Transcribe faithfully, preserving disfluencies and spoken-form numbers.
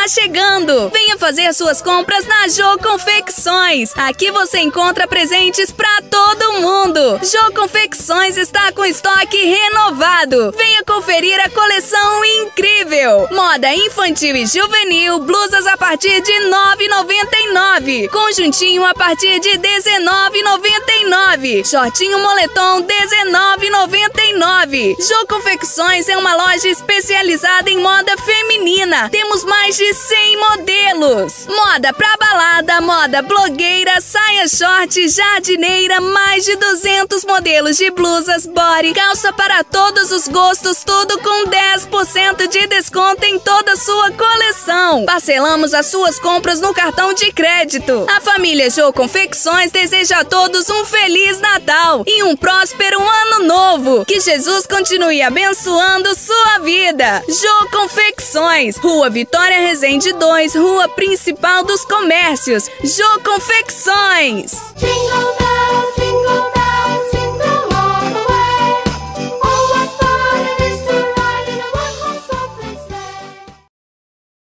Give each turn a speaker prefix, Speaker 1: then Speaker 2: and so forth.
Speaker 1: está chegando. Venha fazer suas compras na Jô Confecções. Aqui você encontra presentes para todo mundo. Jô Confecções está com estoque renovado. Venha conferir a coleção incrível. Moda infantil e juvenil, blusas a partir de nove reais e noventa e nove centavos. Conjuntinho a partir de dezenove reais e noventa e nove centavos. Shortinho moletom dezenove reais e noventa e nove centavos. Jô Confecções é uma loja especializada em moda feminina. Temos mais de cem modelos. Moda pra balada, moda blogueira, saia short, jardineira, mais de duzentos modelos de blusas, body, calça para todos os gostos, tudo com dez por cento de desconto em toda a sua coleção. Parcelamos as suas compras no cartão de crédito. A família Jô Confecções deseja a todos um Feliz Natal e um próspero Ano Novo. Que Jesus continue abençoando sua vida. Jô Confecções, Rua Vitória Rezende dois, Rua Principal dos Comércios. Jô Confecções.